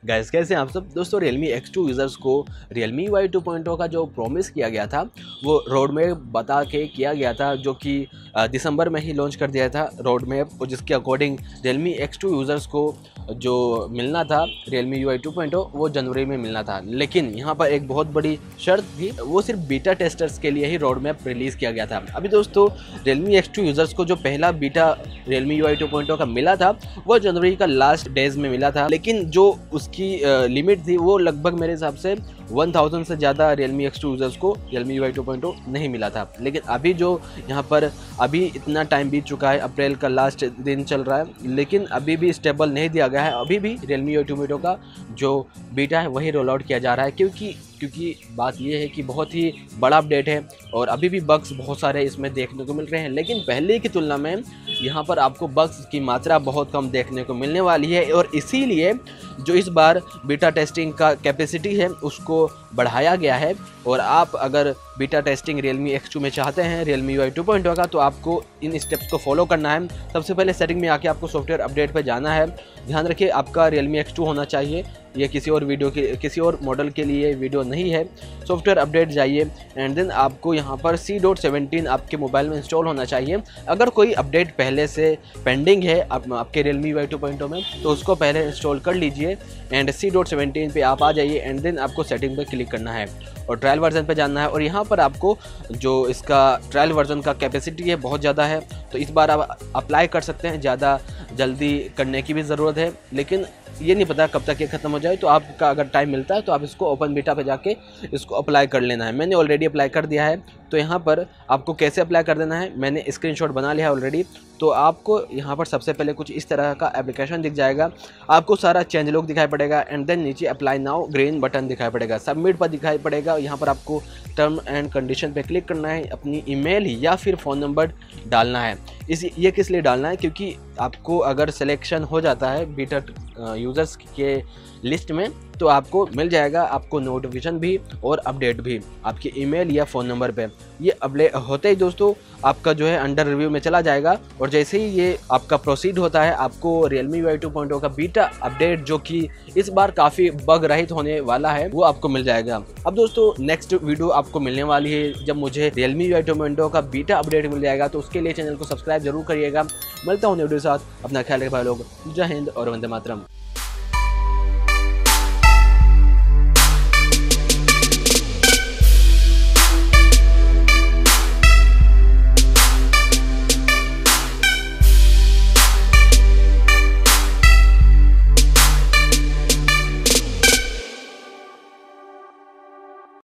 Guys कैसे हैं आप सब दोस्तों। Realme X2 यूज़र्स को Realme UI 2.0 का जो प्रॉमिस किया गया था वो रोड मैप बता के किया गया था, जो कि दिसंबर में ही लॉन्च कर दिया था रोड मैप, और जिसके अकॉर्डिंग Realme X2 यूज़र्स को जो मिलना था Realme UI 2.0 वो जनवरी में मिलना था। लेकिन यहाँ पर एक बहुत बड़ी शर्त थी, वो सिर्फ बीटा टेस्टर्स के लिए ही रोड मैप रिलीज़ किया गया था। अभी दोस्तों Realme X2 यूज़र्स को जो पहला बीटा Realme UI 2.0 का मिला था वो जनवरी का लास्ट डेज में मिला था, लेकिन जो उसकी लिमिट थी वो लगभग मेरे हिसाब से 1000 से ज़्यादा Realme X2 यूज़र्स को Realme UI 2.0 नहीं मिला था। लेकिन अभी जो यहाँ पर अभी इतना टाइम बीत चुका है, अप्रैल का लास्ट दिन चल रहा है, लेकिन अभी भी स्टेबल नहीं दिया गया है। अभी भी Realme UI 2.0 का जो बीटा है वही रोल आउट किया जा रहा है, क्योंकि बात यह है कि बहुत ही बड़ा अपडेट है और अभी भी बग्स बहुत सारे इसमें देखने को मिल रहे हैं। लेकिन पहले की तुलना में यहाँ पर आपको बग्स की मात्रा बहुत कम देखने को मिलने वाली है, और इसीलिए जो इस बार बीटा टेस्टिंग का कैपेसिटी है उसको बढ़ाया गया है। और आप अगर बीटा टेस्टिंग Realme X2 में चाहते हैं Realme UI 2.0 का, तो आपको इन स्टेप्स को फॉलो करना है। सबसे पहले सेटिंग में आके आपको सॉफ्टवेयर अपडेट पर जाना है। ध्यान रखिए आपका Realme X2 होना चाहिए, ये किसी और मॉडल के लिए वीडियो नहीं है। सॉफ्टवेयर अपडेट जाइए एंड देन आपको यहाँ पर C.17 आपके मोबाइल में इंस्टॉल होना चाहिए। अगर कोई अपडेट पहले से पेंडिंग है आपके Realme UI 2.0 में, तो उसको पहले इंस्टॉल कर लीजिए एंड C.17 पे आप आ जाइए एंड देन आपको सेटिंग पे क्लिक करना है और ट्रायल वर्जन पे जाना है। और यहाँ पर आपको जो इसका ट्रायल वर्जन का कैपेसिटी है बहुत ज़्यादा है, तो इस बार आप अप्लाई कर सकते हैं। ज़्यादा जल्दी करने की भी ज़रूरत है, लेकिन ये नहीं पता कब तक ये ख़त्म हो जाए। तो आपका अगर टाइम मिलता है तो आप इसको ओपन बीटा पे जाके इसको अप्लाई कर लेना है। मैंने ऑलरेडी अप्लाई कर दिया है, तो यहाँ पर आपको कैसे अप्लाई कर देना है मैंने स्क्रीनशॉट बना लिया है ऑलरेडी। तो आपको यहाँ पर सबसे पहले कुछ इस तरह का एप्लीकेशन दिख जाएगा, आपको सारा चेंज लुक दिखाई पड़ेगा एंड देन नीचे अप्लाई नाउ ग्रीन बटन दिखाई पड़ेगा, सबमिट पर दिखाई पड़ेगा। यहाँ पर आपको टर्म एंड कंडीशन पे क्लिक करना है, अपनी ईमेल या फिर फ़ोन नंबर डालना है। ये किस लिए डालना है, क्योंकि आपको अगर सिलेक्शन हो जाता है बीटा यूज़र्स के लिस्ट में तो आपको मिल जाएगा आपको नोटिफिकेशन भी और अपडेट भी आपकी ईमेल या फ़ोन नंबर पे। ये अपडेट होते ही दोस्तों आपका जो है अंडर रिव्यू में चला जाएगा, और जैसे ही ये आपका प्रोसीड होता है आपको Realme UI 2.0 का बीटा अपडेट, जो कि इस बार काफ़ी बग रहित होने वाला है, वो आपको मिल जाएगा। अब दोस्तों नेक्स्ट वीडियो आपको मिलने वाली है जब मुझे Realme UI 2.0 का बीटा अपडेट मिल जाएगा, तो उसके लिए चैनल को सब्सक्राइब जरूर करिएगा। मिलता हूँ वीडियो के साथ, अपना ख्याल रखें भाई लोग। जय हिंद और वंदे मातरम।